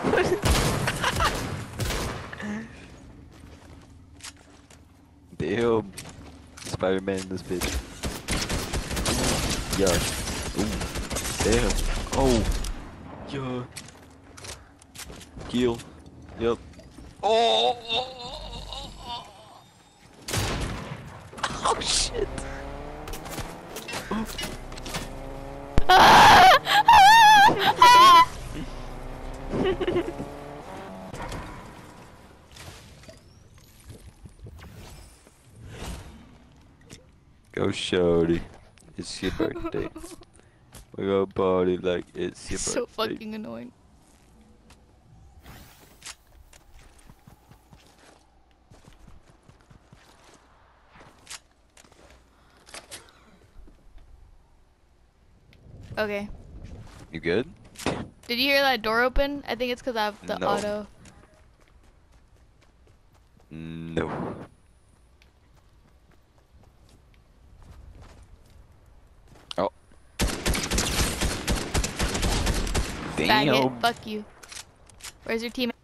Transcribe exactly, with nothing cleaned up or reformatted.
Damn. Spider-Man in this bitch. Yeah. Ooh. Damn. Oh. Yeah. Kill. Yep. Oh. Oh shit. Go shorty. It's your birthday. We go party like it's your So birthday. fucking annoying. Okay. You good? Did you hear that door open? I think it's because I have the No. auto. No. Oh. Damn. Faggot. Fuck you. Where's your team?